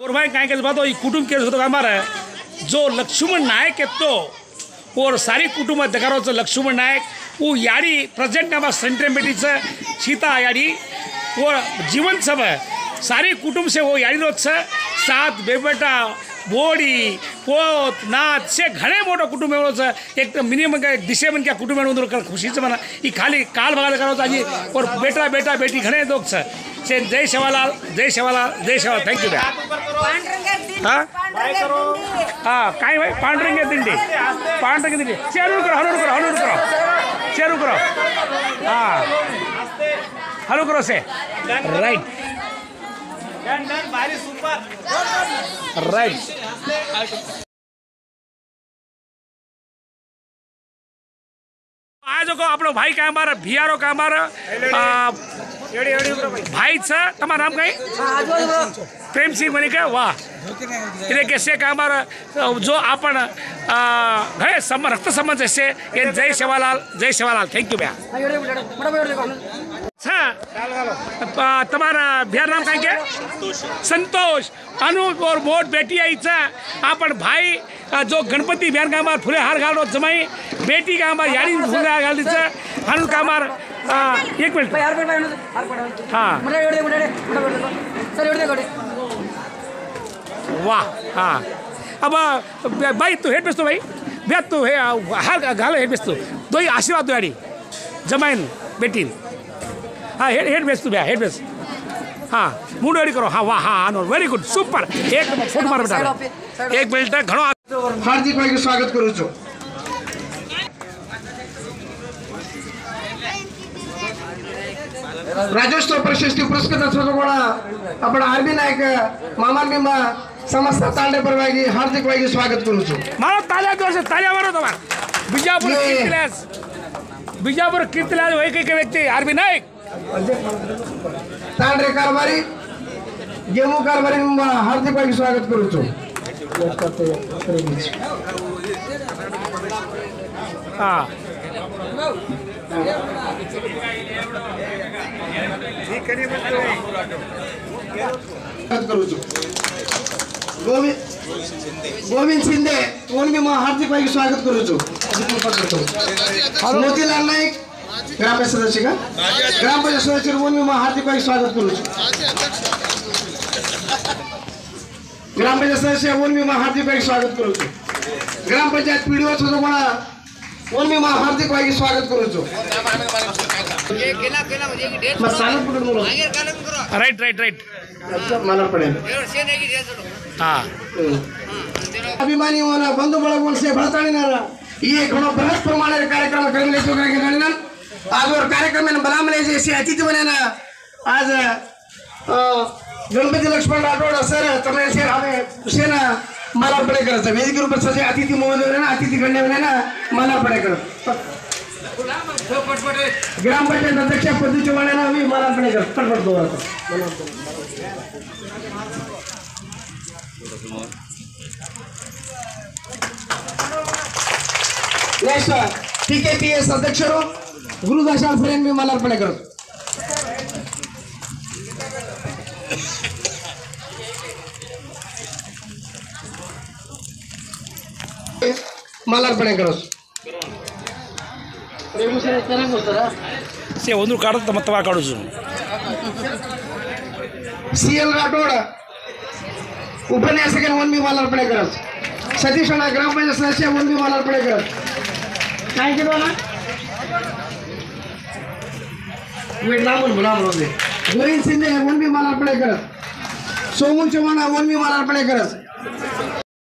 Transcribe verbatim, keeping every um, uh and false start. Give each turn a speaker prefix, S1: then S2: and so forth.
S1: और भाई क्या बात हो कुटुंब के होता हमारा जो लक्ष्मण नायक है तो और सारी कुटुंब दगारोचं लक्ष्मण नायक वो याडी प्रेजेंट हमारा सेंटर बेटी से सीता याडी वो जीवन सब सारी कुटुंब से वो याडी रोज से सात बेबेटा बोडी पोत नाथ से घणे मोठं कुटुंब आहे एक मिनिमम काय दिशेमन क्या कुटुंब आहे खुशीचं म्हणा ही खाली काल बघायला करावं आजी और बेटा बेटा बेटी घणे दोघ से जय शेवालाल जय शेवालाल जय शेवालाल थँक्यू द्या हां हां काय भाई पांढरंग दिंडी पांढरंग दिंडी चेरू करो हलू करो हलू करो चेरू करो हां हलू करो से राइट राइट आज को अपनो भाई का हमारा भियारो का हमारा भाई था तुम्हारा नाम कहीं प्रेम सिंह बनी का वाह इन्हें कैसे का हमारा जो अपन घरे सम रक्त संबंध से ये जय शेवालाल जय शेवालाल थैंक यू भैया अच्छा तुम्हारा भैया नाम कहीं के संतोष अनूप और मोट बेटी आई अपन भाई जो गणपति बहन का हमारा फुले हार घालो जमाई बेटी का हमारा यारी फुले हार घाल दीजिए हनु का हमारा एक मिनट हाँ वाह हाँ अब भाई तू हेड बेचतो भाई भैया तू हे हार घालो हेड बेचतो दो ही आशीर्वाद दो यारी जमाइन बेटी हाँ हेड हेड बेचतो भैया हेड बेच हाँ मूड रेडी करो हाँ वाह हाँ नो वेरी गुड सुपर एक फोटो मार बेटा एक मिनिट घणो
S2: हार्दिक भाई स्वागत करू छो राजोत्सव प्रशस्ती पुरस्कृत कोणा आपण आरबी नायक मामा बिंबा समस्त तांडे परवागी हार्दिक भाई स्वागत करू छो
S1: मारो ताल्या दोष ताल्या मारो तुम्हार बिजापूर कीर्तिलास बिजापूर कीर्तिलास वही के व्यक्ति आरबी नायक
S2: तांडे कारभारी गेमू कारभारी हार्दिक भाई स्वागत करू छो
S1: हाँ
S2: गोविंद गोविंद शिंदे उनके मैं हार्दिक भाई स्वागत करू छो मोतीलाल नाईक ग्राम पंचायत सदस्य का ग्राम पंचायत सदस्य उनके मैं हार्दिक भाई स्वागत करू छो ग्राम पंचायत सदस्य उनके मैं हार्दिक भाई स्वागत करू छो ग्राम पंचायत पीडीओ छो कोणा उनके मैं हार्दिक भाई स्वागत करू छो मैं सांगत पकड़ बोलो
S1: राइट राइट राइट
S2: मला पड़े
S1: हाँ
S2: अभिमानी होना बंधु ಬಳಗ से भड़ताणीनारा ये घणो बृहत प्रमाण कार्यक्रम करने लेतो के गणन आज और कार्यक्रम में बलामले जैसे अतिथि बनेना आज गणपति लक्ष्मण राठोड सर तमने से हमें सेना मला पड़े कर वेदिके ऊपर सजे अतिथि महोदय ना अतिथि गण्य बने ना मला पड़े कर ग्राम पंचायत अध्यक्ष पद चौहान ना भी मला पड़े कर पटपट दो नेक्स्ट टीकेपीएस अध्यक्षರು ಗುರುದಾಸ ಫ್ರೆಂಡ್ भी मला पड़े कर मला पड़े करो
S1: से ಒಂದು ಕಾಡುತ್ತ ಮತ್ತೆ ವಾ ಕಾಡುದು
S2: सीएल राठोड उपन्यासक वन भी मला पड़े कर सतीश अण्णा ग्राम पंचायत सदस्य वन भी मला पड़े कर काय के बोला वेट नाम बोला बोलते गोविंद शिंदे वन भी मला पड़े कर सोमू चौहान वन भी मला पड़े कर